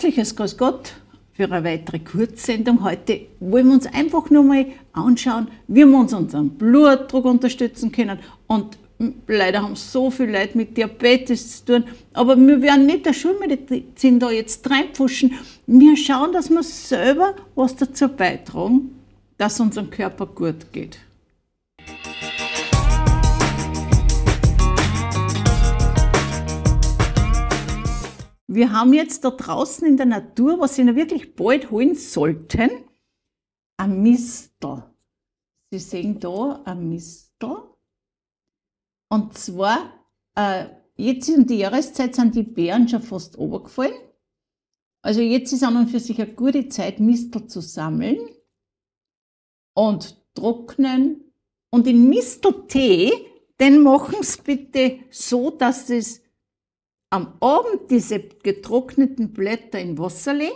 Herzliches Grüß Gott für eine weitere Kurzsendung. Heute wollen wir uns einfach nur mal anschauen, wie wir uns unseren Blutdruck unterstützen können. Und leider haben so viele Leute mit Diabetes zu tun, aber wir werden nicht der Schulmedizin da jetzt reinpfuschen. Wir schauen, dass wir selber was dazu beitragen, dass unserem Körper gut geht. Wir haben jetzt da draußen in der Natur, was Sie noch wirklich bald holen sollten, ein Mistel. Sie sehen da ein Mistel. Und zwar, jetzt in der Jahreszeit sind die Beeren schon fast runtergefallen. Also jetzt ist an und für sich eine gute Zeit, Mistel zu sammeln und trocknen. Und den Misteltee, den machen Sie bitte so, dass es am Abend diese getrockneten Blätter in Wasser legen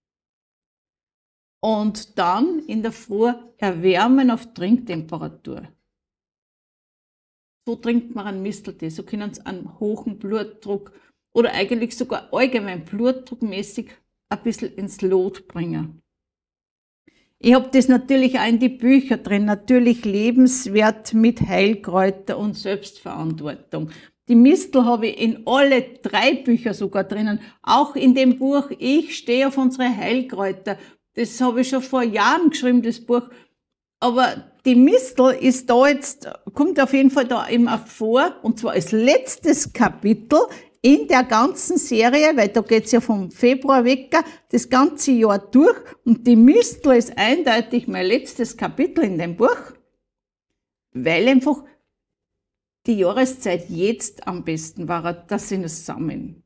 und dann in der Früh erwärmen auf Trinktemperatur. So trinkt man einen Misteltee. So können Sie einen hohen Blutdruck oder eigentlich sogar allgemein blutdruckmäßig ein bisschen ins Lot bringen. Ich habe das natürlich auch in die Bücher drin, natürlich lebenswert mit Heilkräuter und Selbstverantwortung. Die Mistel habe ich in alle 3 Bücher sogar drinnen. Auch in dem Buch Ich stehe auf unsere Heilkräuter. Das habe ich schon vor Jahren geschrieben, das Buch. Aber die Mistel ist da jetzt, kommt auf jeden Fall da immer vor. Und zwar als letztes Kapitel in der ganzen Serie, weil da geht's ja vom Februar weg, das ganze Jahr durch. Und die Mistel ist eindeutig mein letztes Kapitel in dem Buch, weil einfach die Jahreszeit jetzt am besten war, dass sie es sammeln.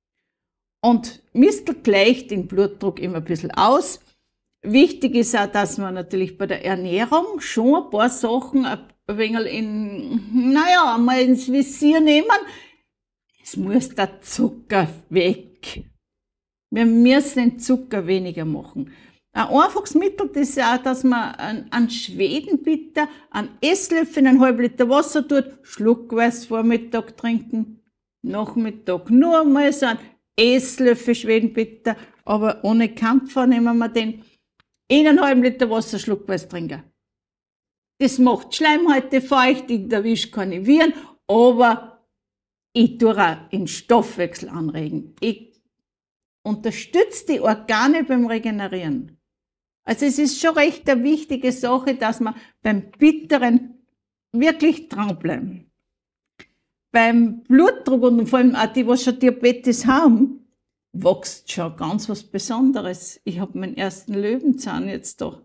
Und Mistel gleicht den Blutdruck immer ein bisschen aus. Wichtig ist auch, dass man natürlich bei der Ernährung schon ein paar Sachen ein wenig einmal ins Visier nehmen. Es muss der Zucker weg. Wir müssen den Zucker weniger machen. Ein einfaches Mittel ist auch, dass man einen Schwedenbitter, einen Esslöffel in einen halben Liter Wasser tut, schluckweise Vormittag trinken, Nachmittag nur einmal so einen Esslöffel Schwedenbitter, aber ohne Kampfer nehmen wir den, in einen halben Liter Wasser schluckweise trinken. Das macht die Schleimhäute feucht, ich erwische keine Viren, aber ich tue auch den Stoffwechsel anregen. Ich unterstütze die Organe beim Regenerieren. Also es ist schon recht eine wichtige Sache, dass man beim Bitteren wirklich dranbleiben. Beim Blutdruck und vor allem auch die, die schon Diabetes haben, wächst schon ganz was Besonderes. Ich habe meinen ersten Löwenzahn jetzt da.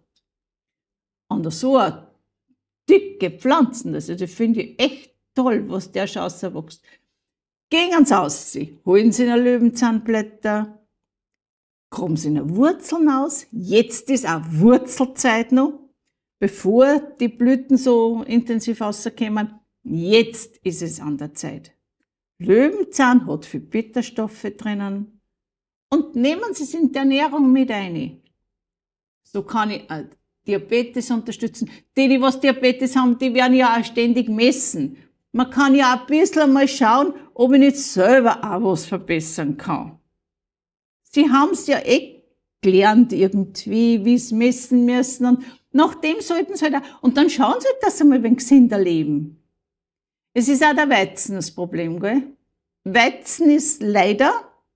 Und so eine dicke Pflanzen, also das finde ich echt toll, was der schon rauswächst. Gehen Sie aus, holen Sie eine Löwenzahnblätter, graben Sie eine Wurzeln aus. Jetzt ist auch Wurzelzeit noch, bevor die Blüten so intensiv rauskommen. Jetzt ist es an der Zeit. Löwenzahn hat viel Bitterstoffe drinnen. Und nehmen Sie es in die Ernährung mit ein. So kann ich auch Diabetes unterstützen. Die was Diabetes haben, die werden ja auch ständig messen. Man kann ja auch ein bisschen mal schauen, ob ich nicht selber auch was verbessern kann. Sie haben es ja gelernt irgendwie, wie sie messen müssen. Und nachdem sollten sie halt auch, und dann schauen sie halt, dass sie mal ein wenig gesünder leben. Es ist auch der Weizen das Problem, gell? Weizen ist leider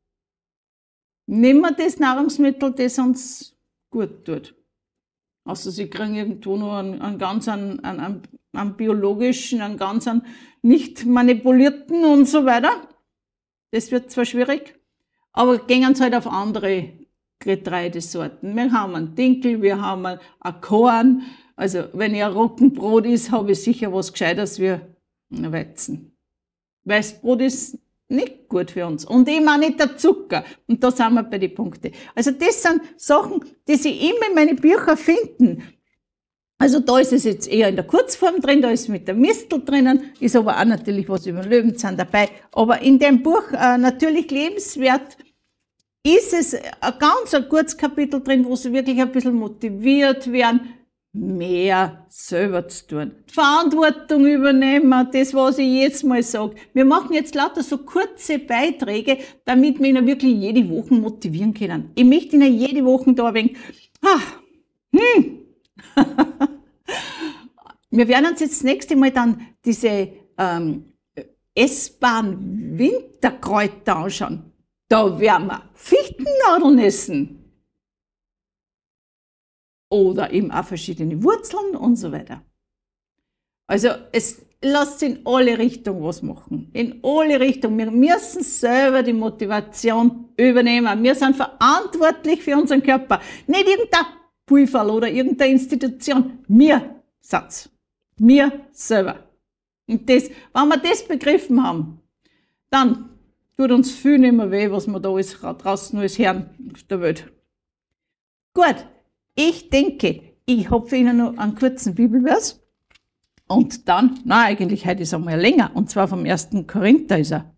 nicht mehr das Nahrungsmittel, das uns gut tut. Also sie kriegen irgendwo nur einen biologischen, einen ganz nicht manipulierten und so weiter. Das wird zwar schwierig, aber gehen sie halt auf andere Getreidesorten. Wir haben einen Dinkel, wir haben ein Korn. Also wenn ich ein Roggenbrot ist, habe ich sicher was Gescheites wie ein Weizen. Weißbrot ist nicht gut für uns. Und eben auch nicht der Zucker. Und da sind wir bei den Punkten. Also das sind Sachen, die Sie immer in meinen Büchern finden. Also da ist es jetzt eher in der Kurzform drin, da ist mit der Mistel drinnen, ist aber auch natürlich was über Löwenzahn dabei. Aber in dem Buch natürlich lebenswert ist es ein ganz kurzes Kapitel drin, wo Sie wirklich ein bisschen motiviert werden, mehr selber zu tun. Verantwortung übernehmen, das, was ich jetzt mal sage. Wir machen jetzt lauter so kurze Beiträge, damit wir Ihnen wirklich jede Woche motivieren können. Ich möchte Ihnen jede Woche da ein wenig, Wir werden uns jetzt das nächste Mal dann diese essbaren Winterkräuter anschauen. Da werden wir Fichtennadeln essen. Oder eben auch verschiedene Wurzeln und so weiter. Also es lässt in alle Richtungen was machen. In alle Richtungen. Wir müssen selber die Motivation übernehmen. Wir sind verantwortlich für unseren Körper. Nicht irgendein Pulver oder irgendeine Institution. Wir sind's. Wir selber. Und das, wenn wir das begriffen haben, dann tut uns viel nicht mehr weh, was wir da alles draußen alles hören auf der Welt. Gut. Ich denke, ich habe für Ihnen noch einen kurzen Bibelvers und dann, eigentlich heute ist er mal länger, und zwar vom 1. Korinther ist er.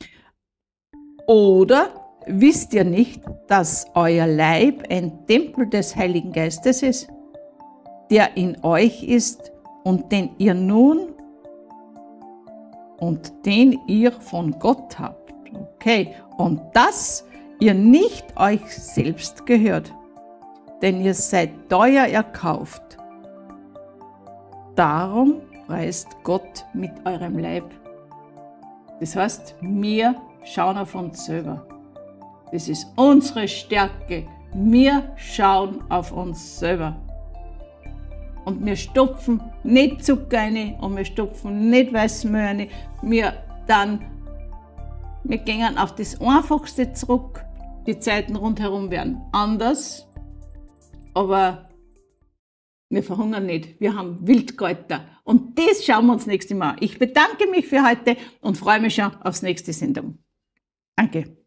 Oder wisst ihr nicht, dass euer Leib ein Tempel des Heiligen Geistes ist, der in euch ist und den ihr von Gott habt? Okay, und dass ihr nicht euch selbst gehört. Denn ihr seid teuer erkauft. Darum preist Gott mit eurem Leib. Das heißt, wir schauen auf uns selber. Das ist unsere Stärke. Wir schauen auf uns selber. Und wir stopfen nicht Zucker rein und wir stopfen nicht Weißmehl rein. Wir gehen auf das Einfachste zurück. Die Zeiten rundherum werden anders. Aber wir verhungern nicht. Wir haben Wildkräuter. Und das schauen wir uns das nächste Mal an. Ich bedanke mich für heute und freue mich schon aufs nächste Sendung. Danke.